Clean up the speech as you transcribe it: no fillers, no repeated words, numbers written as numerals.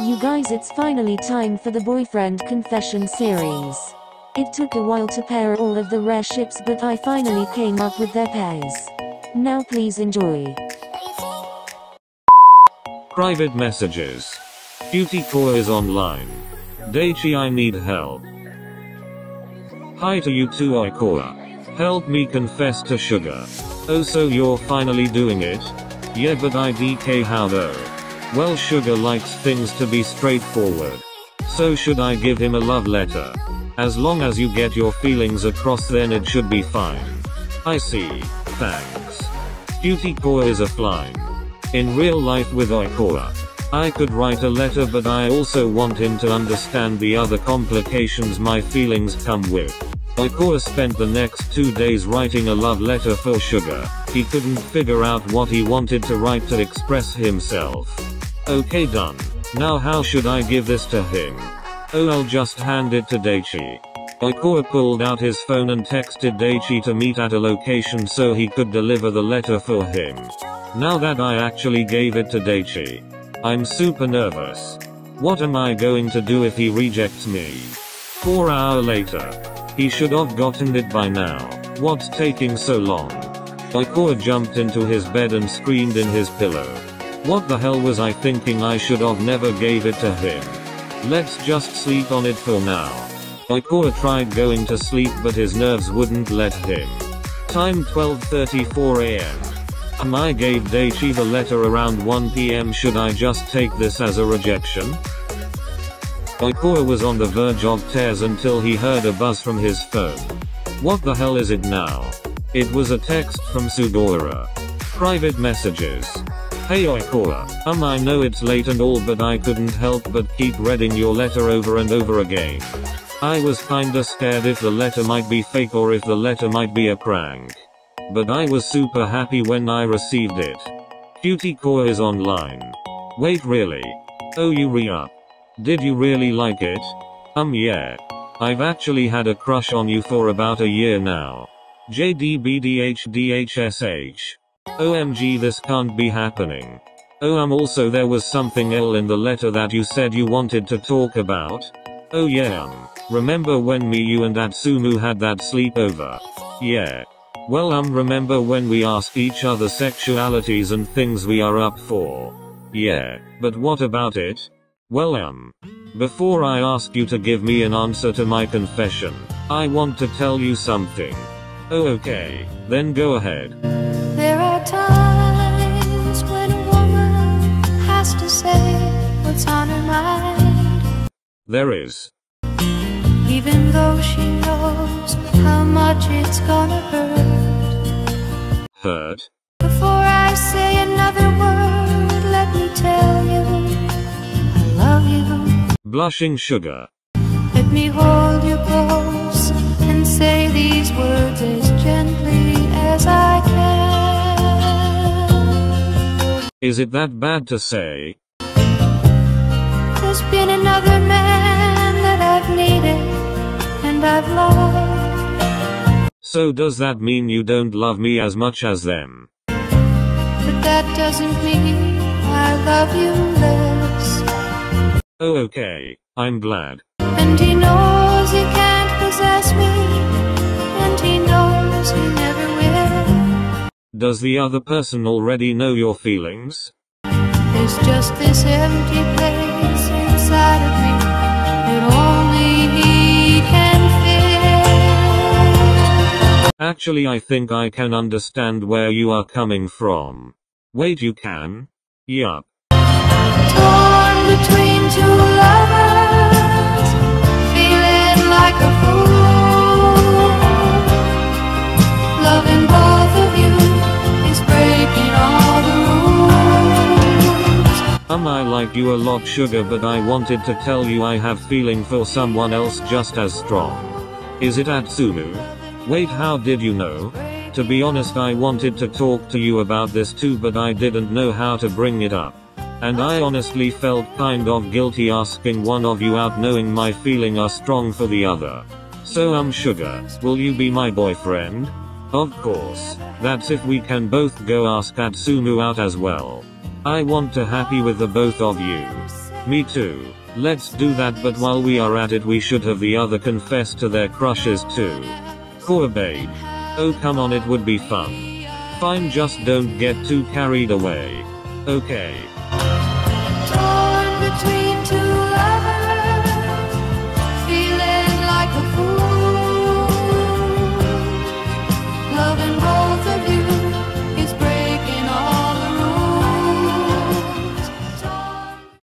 You guys, it's finally time for the boyfriend confession series. It took a while to pair all of the rare ships, but I finally came up with their pairs. Now please enjoy. Private messages. Cutie Core is online. Daichi, I need help. Hi to you too, Ikora. Help me confess to Sugar. Oh, so you're finally doing it? Yeah, but IDK, how though? Well, Sugar likes things to be straightforward. So should I give him a love letter? As long as you get your feelings across, then it should be fine. I see. Thanks. Cutie Core is offline. In real life with Ikora, I could write a letter, but I also want him to understand the other complications my feelings come with. Ikora spent the next 2 days writing a love letter for Sugar. He couldn't figure out what he wanted to write to express himself. Okay, done. Now how should I give this to him? Oh, I'll just hand it to Daichi. Ikora pulled out his phone and texted Daichi to meet at a location so he could deliver the letter for him. Now that I actually gave it to Daichi, I'm super nervous. What am I going to do if he rejects me? 4 hours later. He should have gotten it by now. What's taking so long? Ikora jumped into his bed and screamed in his pillow. What the hell was I thinking? I should have never gave it to him. Let's just sleep on it for now. Ikora tried going to sleep, but his nerves wouldn't let him. Time 12:34 am. I gave Daichi the letter around 1 PM. Should I just take this as a rejection? Ikora was on the verge of tears until he heard a buzz from his phone. What the hell is it now? It was a text from Sugawara. Private messages. Hey Ikora, I know it's late and all, but I couldn't help but keep reading your letter over and over again. I was kinda scared if the letter might be fake or if the letter might be a prank. But I was super happy when I received it. Cutie Core is online. Wait, really? Oh, you re-up. Did you really like it? Yeah. I've actually had a crush on you for about a year now. JDBDHDHSH. OMG, this can't be happening. Oh, also there was something else in the letter that you said you wanted to talk about. Oh yeah, remember when me, you and Atsumu had that sleepover? Yeah. Well, remember when we asked each other sexualities and things we are up for? Yeah, but what about it? Well, before I ask you to give me an answer to my confession, I want to tell you something. Oh, okay, then go ahead. There are times when a woman has to say what's on her mind. There is. Even though she knows how much it's gonna hurt. Hurt? Before I say another word, let me tell you, I love you. Blushing Sugar. Let me hold you close and say these words as gently as I can. Is it that bad to say? There's been another man that I've needed and I've loved. So does that mean you don't love me as much as them? But that doesn't mean I love you less. Oh, okay, I'm glad. And he knows he can't possess me, and he knows he never will. Does the other person already know your feelings? There's just this empty place inside of me that only he can fill. Actually, I think I can understand where you are coming from. Wait, you can? Yup. Torn between two lovers, feeling like a fool. Loving both of you is breaking all the rules. I like you a lot, Sugar, but I wanted to tell you I have feeling for someone else just as strong. Is it Atsumu? Wait, how did you know? To be honest, I wanted to talk to you about this too, but I didn't know how to bring it up. And I honestly felt kind of guilty asking one of you out, knowing my feeling are strong for the other. So Sugar, will you be my boyfriend? Of course. That's if we can both go ask Atsumu out as well. I want to happy with the both of you. Me too. Let's do that, but while we are at it we should have the other confess to their crushes too. Poor babe. Oh come on, it would be fun. Fine, just don't get too carried away. Okay.